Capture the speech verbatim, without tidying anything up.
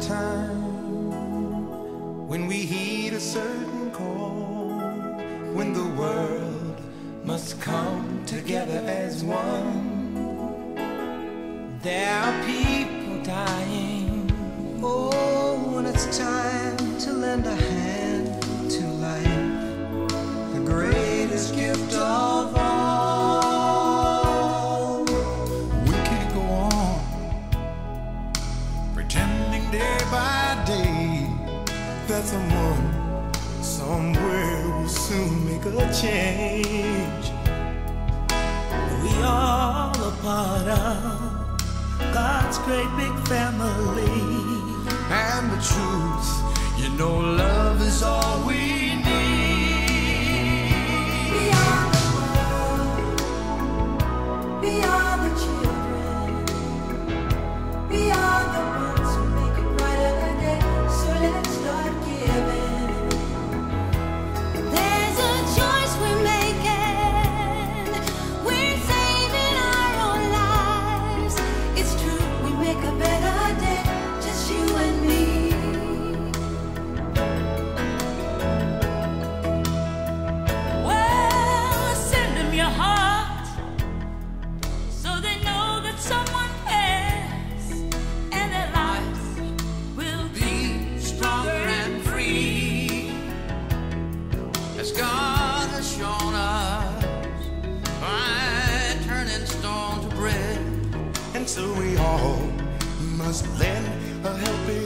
time when we heed a certain call, when the world must come together as one. There are people dying. Oh, when it's time to lend a hand to life, the greatest gift of all. We can't go on pretending day by day that someone somewhere will soon make a change. We all a part of God's great big family. And the truth, you know, love is all we need. We are the world. We are the children. We are the ones who make a brighter day. So let's start giving. There's a choice we're making. We're saving our own lives. It's true, we make a better day. Just you and me. Well, send them your heart so they know that someone cares, and their lives will be stronger and free, As God has shown us by turning stone to bread. And so we all must lend a helping